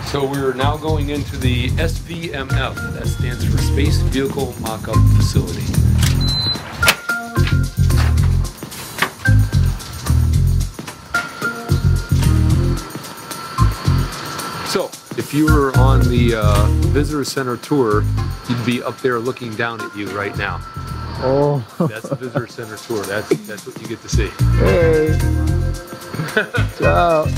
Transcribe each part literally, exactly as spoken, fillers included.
So we're now going into the S V M F, that stands for Space Vehicle Mockup Facility. So, if you were on the uh, visitor center tour, you'd be up there looking down at you right now. Oh, that's the visitor center tour. That's that's what you get to see. Hey, ciao.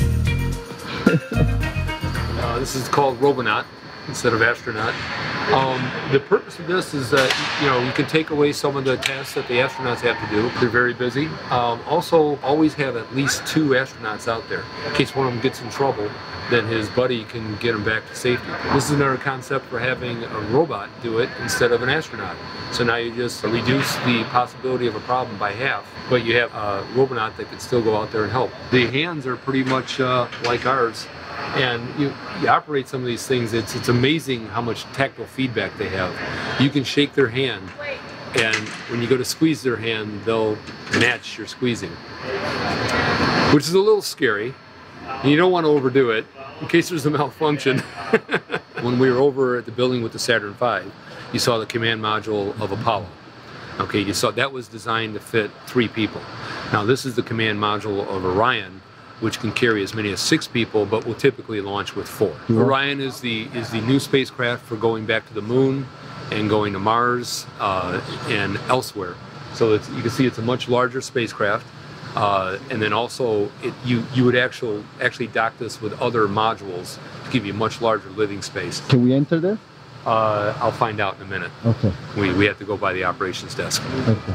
uh, this is called Robonaut instead of astronaut. Um, the purpose of this is that you know you can take away some of the tasks that the astronauts have to do. They're very busy. Um, also, always have at least two astronauts out there in case one of them gets in trouble. Then his buddy can get him back to safety. This is another concept for having a robot do it instead of an astronaut. So now you just reduce the possibility of a problem by half, but you have a Robonaut that can still go out there and help. The hands are pretty much uh, like ours, and you, you operate some of these things, it's, it's amazing how much tactile feedback they have. You can shake their hand, and when you go to squeeze their hand, they'll match your squeezing, which is a little scary. You don't want to overdo it in case there's a malfunction. When we were over at the building with the Saturn five, you saw the command module of Apollo. Okay, you saw that was designed to fit three people. Now this is the command module of Orion, which can carry as many as six people, but will typically launch with four. Yeah. Orion is the is the new spacecraft for going back to the moon and going to Mars uh, and elsewhere. So it's, you can see it's a much larger spacecraft. Uh, and then also, it, you you would actually actually dock this with other modules to give you a much larger living space. Can we enter there? Uh, I'll find out in a minute. Okay. We we have to go by the operations desk. Okay.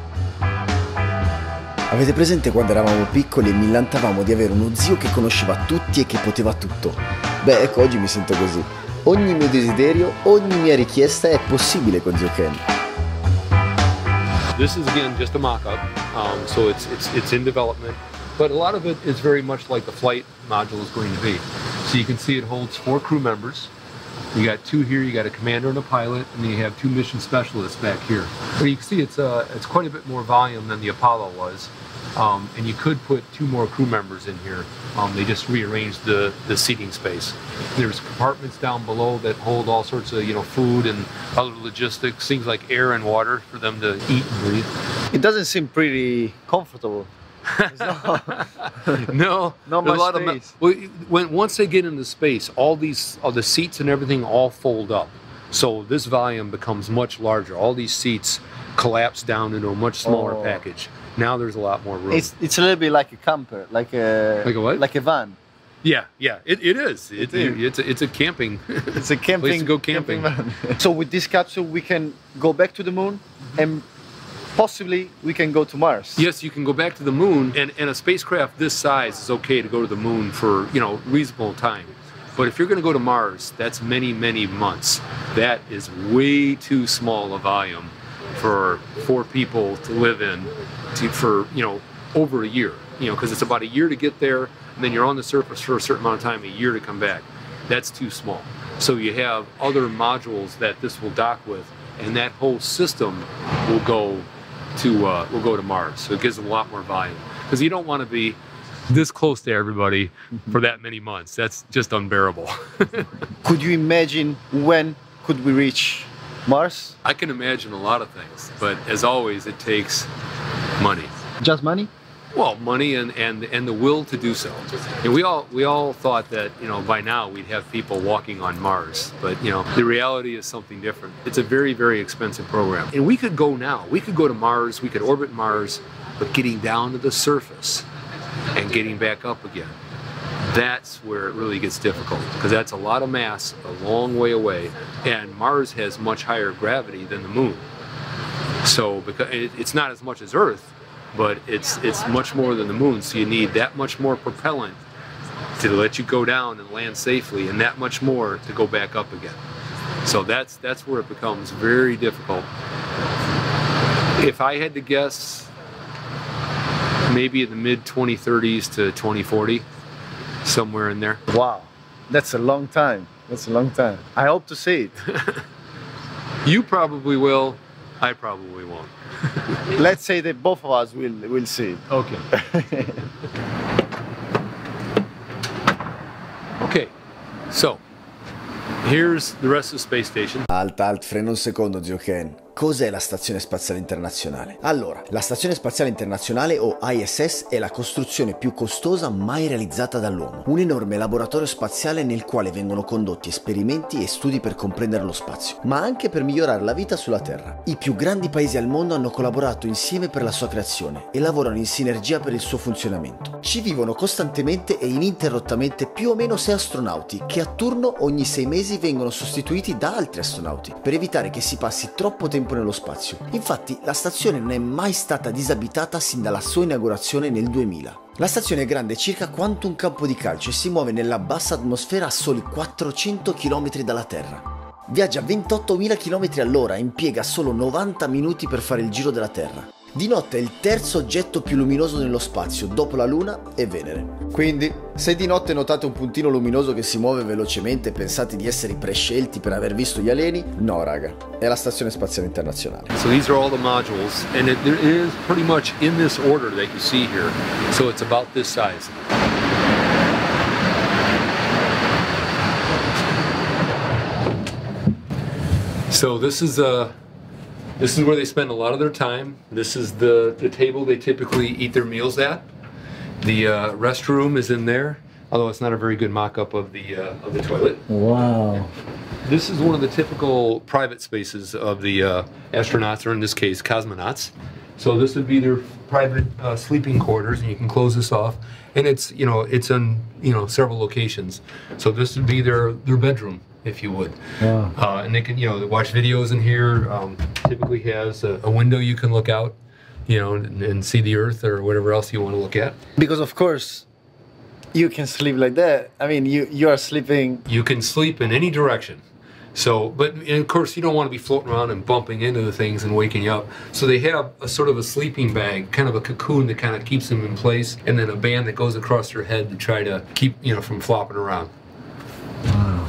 Avete presente quando eravamo piccoli e millantavamo di avere uno zio che conosceva tutti e che poteva tutto? Beh, ecco, oggi mi sento così. Ogni mio desiderio, ogni mia richiesta è possibile con zio Ken. This is again just a mock-up, um, so it's, it's, it's in development, but a lot of it is very much like the flight module is going to be. So you can see it holds four crew members. You got two here, you got a commander and a pilot, and then you have two mission specialists back here. But you can see it's, uh, it's quite a bit more volume than the Apollo was, um, and you could put two more crew members in here. Um, they just rearranged the, the seating space. There's compartments down below that hold all sorts of, you know, food and other logistics, things like air and water for them to eat and breathe. It doesn't seem pretty comfortable. no, not much a lot space. Of, well, when once they get into space, all these, all the seats and everything all fold up. So this volume becomes much larger. All these seats collapse down into a much smaller oh. package. Now there's a lot more room. It's it's a little bit like a camper, like a like a what? Like a van. Yeah, yeah, it, it is. It, it it, it's a, it's a camping. It's a camping. Place to go camping. camping van. So with this capsule, we can go back to the moon, and possibly we can go to Mars. Yes, you can go back to the moon, and, and a spacecraft this size is okay to go to the moon for, you know, reasonable time. But if you're going to go to Mars, that's many, many months. That is way too small a volume for four people to live in to, for, you know, over a year. You know, because it's about a year to get there, and then you're on the surface for a certain amount of time, a year to come back. That's too small. So you have other modules that this will dock with, and that whole system will go to uh, will go to Mars. So it gives them a lot more volume. Because you don't want to be this close to everybody for that many months. That's just unbearable. Could you imagine when could we reach Mars? I can imagine a lot of things, but as always, it takes money. Just money? Well, money and, and and the will to do so. And we all we all thought that, you know, by now we'd have people walking on Mars, but you know the reality is something different. It's a very very expensive program, and we could go now. We could go to Mars. We could orbit Mars, but getting down to the surface and getting back up again, that's where it really gets difficult, because that's a lot of mass a long way away, and Mars has much higher gravity than the moon. So because it, it's not as much as Earth, but it's it's much more than the moon, so you need that much more propellant to let you go down and land safely, and that much more to go back up again. So that's that's where it becomes very difficult. If I had to guess, maybe in the mid twenty thirties to twenty forty, somewhere in there. Wow, that's a long time. That's a long time. I hope to see it. You probably will. I probably won't. Let's say that both of us will will see it. Okay. Okay. So, here's the rest of the space station. Alt, alt, frena un secondo, zio Ken. Cos'è la Stazione Spaziale Internazionale? Allora, la Stazione Spaziale Internazionale o I S S è la costruzione più costosa mai realizzata dall'uomo. Un enorme laboratorio spaziale nel quale vengono condotti esperimenti e studi per comprendere lo spazio, ma anche per migliorare la vita sulla Terra. I più grandi paesi al mondo hanno collaborato insieme per la sua creazione e lavorano in sinergia per il suo funzionamento. Ci vivono costantemente e ininterrottamente più o meno sei astronauti, che a turno ogni sei mesi vengono sostituiti da altri astronauti, per evitare che si passi troppo tempo nello spazio. Infatti la stazione non è mai stata disabitata sin dalla sua inaugurazione nel duemila. La stazione è grande circa quanto un campo di calcio e si muove nella bassa atmosfera a soli quattrocento chilometri dalla Terra. Viaggia a ventottomila chilometri all'ora e impiega solo novanta minuti per fare il giro della Terra. Di notte è il terzo oggetto più luminoso nello spazio, dopo la Luna e Venere. Quindi, se di notte notate un puntino luminoso che si muove velocemente e pensate di essere prescelti per aver visto gli alieni, no raga, è la Stazione Spaziale Internazionale. So these are all the modules, and it, it is pretty much in this order that you see here. So it's about this size. So this is a This is where they spend a lot of their time. This is the, the table they typically eat their meals at. The uh, restroom is in there, although it's not a very good mock-up of the uh, of the toilet. Wow. This is one of the typical private spaces of the uh, astronauts, or in this case, cosmonauts. So this would be their private uh, sleeping quarters, and you can close this off. And it's, you know, it's in, you know, several locations. So this would be their their bedroom, if you would. Wow. Uh, and they can, you know, watch videos in here. Um, typically has a, a window you can look out, you know, and, and see the Earth or whatever else you want to look at. Because of course, you can sleep like that. I mean, you, you are sleeping. You can sleep in any direction. So, but and of course you don't want to be floating around and bumping into the things and waking you up. So they have a sort of a sleeping bag, kind of a cocoon that kind of keeps them in place, and then a band that goes across their head to try to keep, you know, from flopping around. Wow.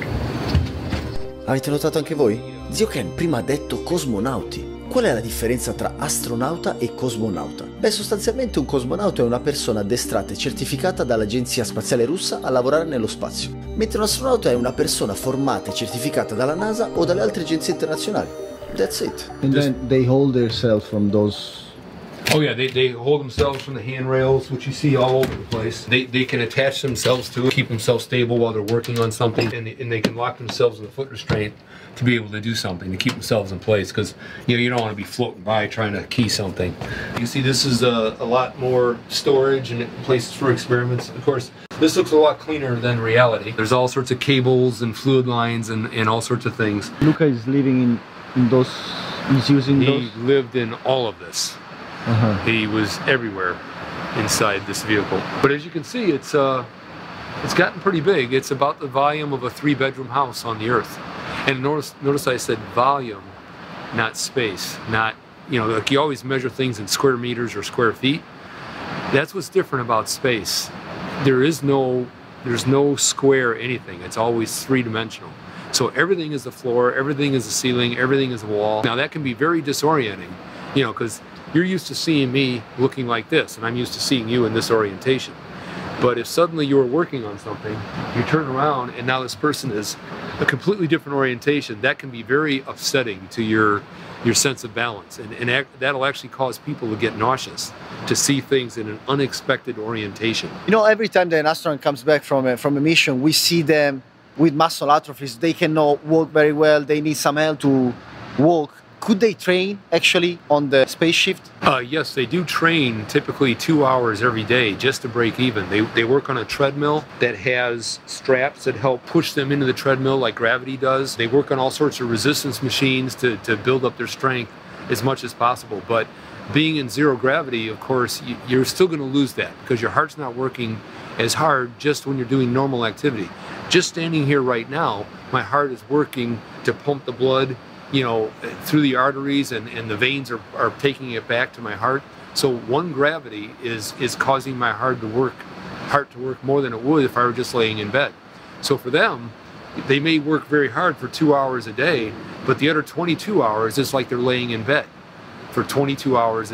Avete notato anche voi? Zio Ken prima ha detto cosmonauti. Qual è la differenza tra astronauta e cosmonauta? Beh, sostanzialmente un cosmonauta è una persona addestrata e certificata dall'Agenzia Spaziale Russa a lavorare nello spazio, mentre un astronauta è una persona formata e certificata dalla NASA o dalle altre agenzie internazionali. That's it. And then they hold themselves from those. Oh yeah, they, they hold themselves from the handrails, which you see all over the place. They, they can attach themselves to it, keep themselves stable while they're working on something, and they, and they can lock themselves in a foot restraint to be able to do something, to keep themselves in place, because you know you don't want to be floating by trying to key something. You see this is a, a lot more storage and places for experiments. Of course, this looks a lot cleaner than reality. There's all sorts of cables and fluid lines and, and all sorts of things. Luca is living in, in those, he's using he those? He lived in all of this. Uh-huh. He was everywhere inside this vehicle. But as you can see, it's uh, it's gotten pretty big. It's about the volume of a three-bedroom house on the Earth. And notice, notice I said volume, not space. Not, you know, like you always measure things in square meters or square feet. That's what's different about space. There is no, there's no square anything. It's always three-dimensional. So everything is the floor, everything is the ceiling, everything is the wall. Now that can be very disorienting, you know, because you're used to seeing me looking like this, and I'm used to seeing you in this orientation. But if suddenly you were working on something, you turn around and now this person is a completely different orientation, that can be very upsetting to your your sense of balance. And, and ac that'll actually cause people to get nauseous, to see things in an unexpected orientation. You know, every time that an astronaut comes back from a, from a mission, we see them with muscle atrophies. They cannot walk very well, they need some help to walk. Could they train actually on the space shift? Uh, yes, they do train typically two hours every day just to break even. They, they work on a treadmill that has straps that help push them into the treadmill like gravity does. They work on all sorts of resistance machines to, to build up their strength as much as possible. But being in zero gravity, of course, you, you're still going to lose that because your heart's not working as hard just when you're doing normal activity. Just standing here right now, my heart is working to pump the blood, you know, through the arteries, and, and the veins are, are taking it back to my heart. So one gravity is is causing my heart to work heart to work more than it would if I were just laying in bed. So for them, they may work very hard for two hours a day, but the other twenty-two hours is like they're laying in bed for twenty-two hours a day.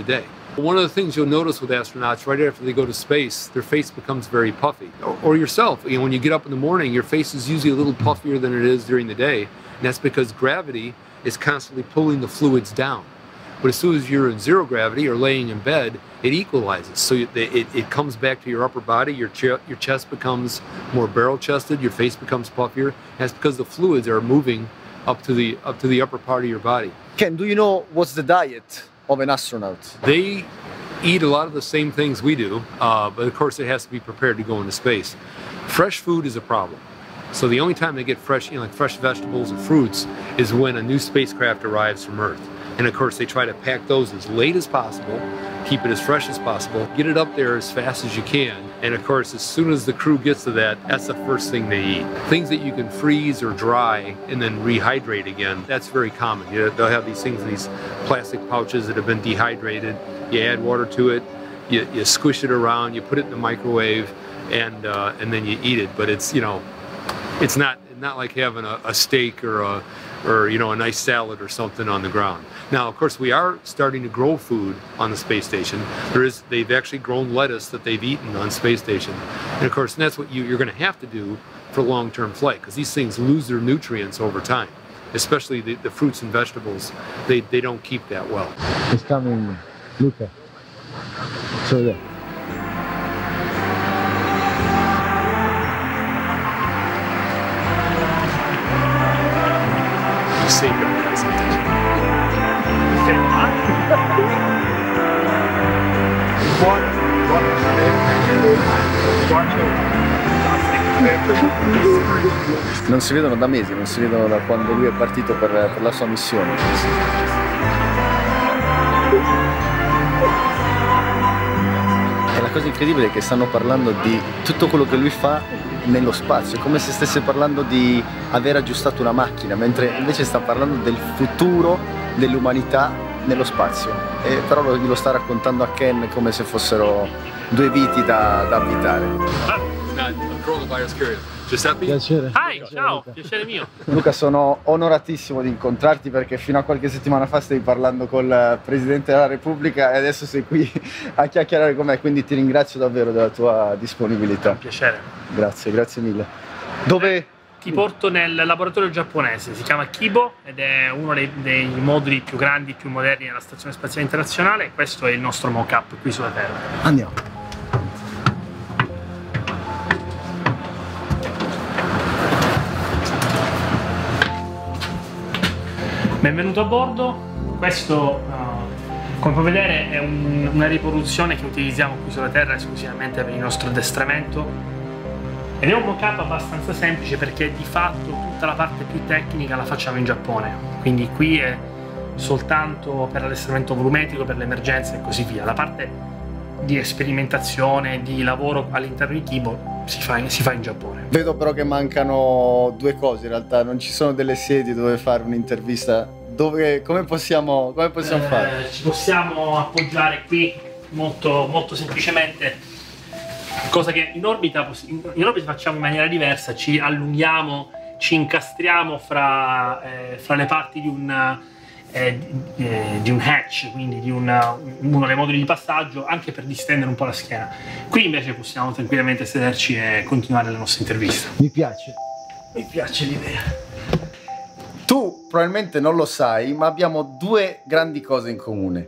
One of the things you'll notice with astronauts right after they go to space, their face becomes very puffy. Or, or yourself, you know, when you get up in the morning, your face is usually a little puffier than it is during the day. And that's because gravity is constantly pulling the fluids down. But as soon as you're in zero gravity or laying in bed, it equalizes. So it, it, it comes back to your upper body, your, ch your chest becomes more barrel-chested, your face becomes puffier. And that's because the fluids are moving up to the up to the upper part of your body. Ken, do you know what's the diet of an astronaut? They eat a lot of the same things we do, uh, but of course it has to be prepared to go into space. Fresh food is a problem. So the only time they get fresh, you know, like fresh vegetables and fruits is when a new spacecraft arrives from Earth. And of course they try to pack those as late as possible, keep it as fresh as possible, get it up there as fast as you can. And of course, as soon as the crew gets to that, that's the first thing they eat. Things that you can freeze or dry and then rehydrate again, that's very common. You know, they'll have these things, these plastic pouches that have been dehydrated. You add water to it, you, you squish it around, you put it in the microwave, and uh, and then you eat it. But it's, you know, it's not not like having a, a steak or a or you know a nice salad or something on the ground. Now, of course, we are starting to grow food on the space station. There is they've actually grown lettuce that they've eaten on space station, and of course, and that's what you, you're going to have to do for long-term flight, because these things lose their nutrients over time. Especially the, the fruits and vegetables, they they don't keep that well. It's coming, Luca. So there. Non si vedono da mesi, non si vedono da quando lui è partito per, per la sua missione. E la cosa incredibile è che stanno parlando di tutto quello che lui fa nello spazio, è come se stesse parlando di aver aggiustato una macchina, mentre invece sta parlando del futuro dell'umanità nello spazio. E però lo, lo sta raccontando a Ken come se fossero due viti da, da abitare. Piacere. Hi, ciao, piacere mio. Luca, sono onoratissimo di incontrarti perché fino a qualche settimana fa stavi parlando col Presidente della Repubblica e adesso sei qui a chiacchierare con me, quindi ti ringrazio davvero della tua disponibilità. Piacere. Grazie, grazie mille. Dove? Ti porto nel laboratorio giapponese, si chiama Kibo ed è uno dei, dei moduli più grandi, più moderni della Stazione Spaziale Internazionale. Questo è il nostro mock-up qui sulla Terra. Andiamo. Benvenuto a bordo. Questo, uh, come puoi vedere, è un, una riproduzione che utilizziamo qui sulla Terra esclusivamente per il nostro addestramento. Ed è un mock-up abbastanza semplice perché di fatto tutta la parte più tecnica la facciamo in Giappone. Quindi qui è soltanto per l'addestramento volumetrico, per le emergenze e così via. La parte di sperimentazione, di lavoro all'interno di Kibo si fa, in, si fa in Giappone. Vedo però che mancano due cose in realtà, non ci sono delle sedi dove fare un'intervista. Dove, come possiamo, come possiamo eh, fare? Ci possiamo appoggiare qui molto, molto semplicemente, cosa che in orbita, in orbita facciamo in maniera diversa, ci allunghiamo, ci incastriamo fra, eh, fra le parti di un, eh, eh, di un hatch, quindi di una, uno dei moduli di passaggio, anche per distendere un po' la schiena. Qui invece possiamo tranquillamente sederci e continuare la nostra intervista. Mi piace. Mi piace l'idea. Tu probabilmente non lo sai, ma abbiamo due grandi cose in comune.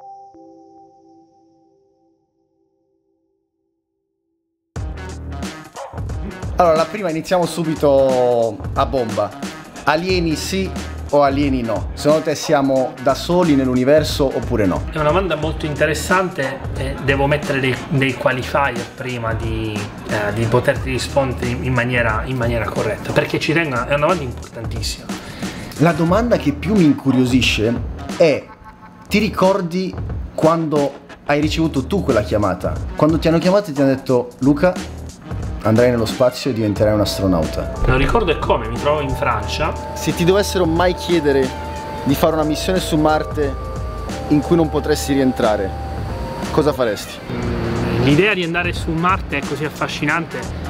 Allora, la prima, iniziamo subito a bomba. Alieni sì o alieni no? Secondo te siamo da soli nell'universo oppure no? È una domanda molto interessante e devo mettere dei, dei qualifier prima di, eh, di poterti rispondere in maniera, in maniera corretta, perché ci tengo, è una domanda importantissima. La domanda che più mi incuriosisce è: ti ricordi quando hai ricevuto tu quella chiamata? Quando ti hanno chiamato e ti hanno detto: Luca, andrai nello spazio e diventerai un astronauta. Non ricordo e come, mi trovo in Francia. Se ti dovessero mai chiedere di fare una missione su Marte in cui non potresti rientrare, cosa faresti? L'idea di andare su Marte è così affascinante